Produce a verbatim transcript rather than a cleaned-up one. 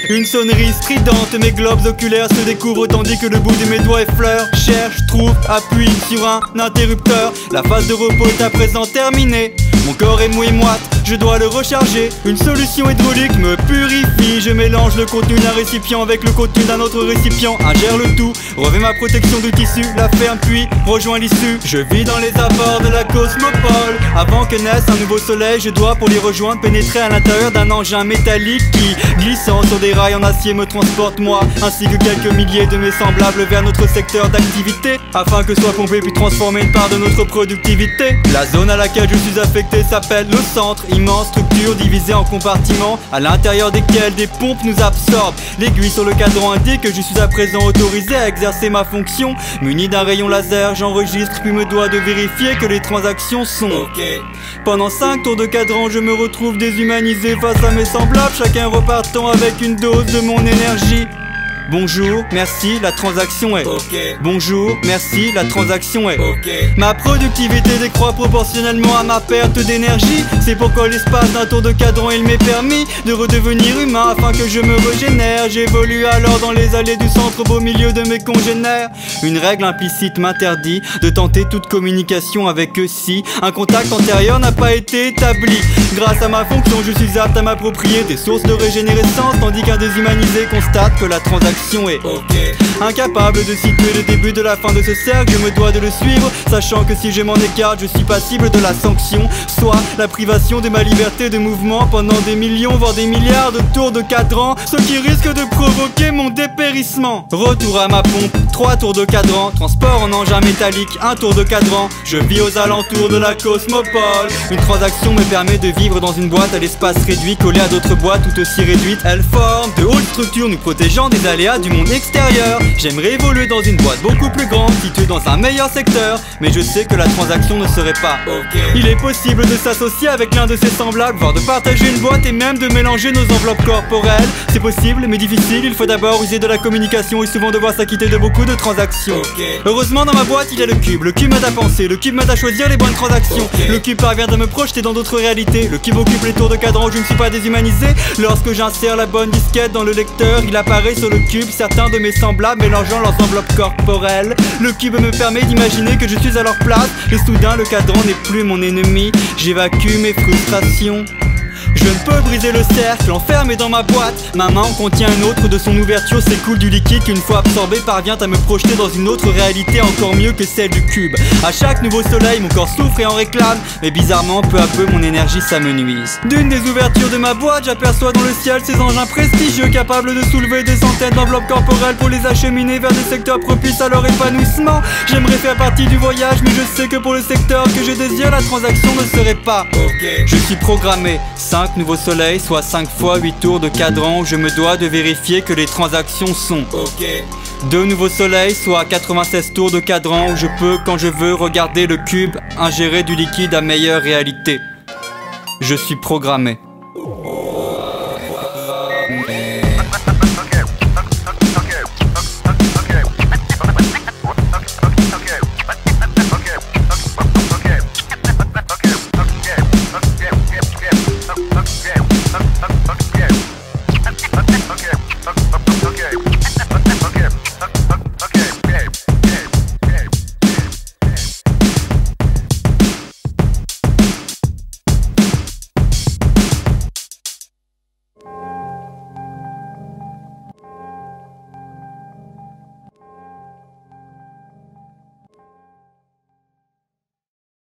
Une sonnerie stridente, mes globes oculaires se découvrent tandis que le bout de mes doigts effleure. Cherche, trouve, appuie sur un interrupteur. La phase de repos est à présent terminée. Mon corps est mou et moite, je dois le recharger. Une solution hydraulique me purifie. Je mélange le contenu d'un récipient avec le contenu d'un autre récipient. Ingère le tout, revêt ma protection de tissu, la ferme puis rejoins l'issue. Je vis dans les abords de la cosmopole. Avant que naisse un nouveau soleil, je dois pour l'y rejoindre pénétrer à l'intérieur d'un engin métallique qui, glissant sur des rails en acier, me transporte moi ainsi que quelques milliers de mes semblables vers notre secteur d'activité, afin que soit pompé puis transformé une part de notre productivité. La zone à laquelle je suis affecté s'appelle le centre, immense structure divisée en compartiments à l'intérieur desquels des pompes nous absorbent. L'aiguille sur le cadran indique que je suis à présent autorisé à exercer ma fonction. Muni d'un rayon laser, j'enregistre puis me dois de vérifier que les transactions sont ok. Pendant cinq tours de cadran, je me retrouve déshumanisé face à mes semblables, chacun repartant avec une dose de mon énergie. Bonjour, merci, la transaction est ok. Bonjour, merci, la transaction est ok. Ma productivité décroît proportionnellement à ma perte d'énergie. C'est pourquoi l'espace d'un tour de cadran il m'est permis de redevenir humain afin que je me régénère. J'évolue alors dans les allées du centre au beau milieu de mes congénères. Une règle implicite m'interdit de tenter toute communication avec eux si un contact antérieur n'a pas été établi. Grâce à ma fonction, je suis apte à m'approprier des sources de régénérescence, tandis qu'un déshumanisé constate que la transaction est ok. Incapable de situer le début de la fin de ce cercle, je me dois de le suivre, sachant que si je m'en écarte, je suis passible de la sanction, soit la privation de ma liberté de mouvement pendant des millions, voire des milliards de tours de cadran, ce qui risque de provoquer mon dépérissement. Retour à ma pompe, trois tours de cadran, transport en engin métallique, un tour de cadran. Je vis aux alentours de la cosmopole. Une transaction me permet de vivre dans une boîte à l'espace réduit, collée à d'autres boîtes tout aussi réduites. Elle forme de hautes structures nous protégeant des aléas du monde extérieur. J'aimerais évoluer dans une boîte beaucoup plus grande, située dans un meilleur secteur, mais je sais que la transaction ne serait pas ok. Il est possible de s'associer avec l'un de ses semblables, voire de partager une boîte et même de mélanger nos enveloppes corporelles. C'est possible mais difficile, il faut d'abord user de la communication et souvent devoir s'acquitter de beaucoup de transactions okay. Heureusement dans ma boîte il y a le cube. Le cube m'aide à penser, le cube m'aide à choisir les bonnes transactions okay. Le cube parvient à me projeter dans d'autres réalités. Le cube occupe les tours de cadran où je ne suis pas déshumanisé. Lorsque j'insère la bonne disquette dans le lecteur, il apparaît sur le cube certains de mes semblables mélangeant leurs enveloppes corporelles. Le cube me permet d'imaginer que je suis à leur place et soudain le cadran n'est plus mon ennemi. J'évacue mes frustrations. Je ne peux briser le cercle enfermé dans ma boîte. Ma main en contient une autre, de son ouverture s'écoule du liquide qui une fois absorbé parvient à me projeter dans une autre réalité encore mieux que celle du cube. À chaque nouveau soleil mon corps souffre et en réclame, mais bizarrement peu à peu mon énergie s'amenuise. D'une des ouvertures de ma boîte j'aperçois dans le ciel ces engins prestigieux capables de soulever des centaines d'enveloppes corporelles pour les acheminer vers des secteurs propices à leur épanouissement. J'aimerais faire partie du voyage mais je sais que pour le secteur que je désire la transaction ne serait pas ok. Je suis programmé, cinq nouveaux soleils, soit cinq fois huit tours de cadran où je me dois de vérifier que les transactions sont ok. Deux nouveaux soleils, soit quatre-vingt-seize tours de cadran où je peux, quand je veux, regarder le cube ingérer du liquide à meilleure réalité. Je suis programmé.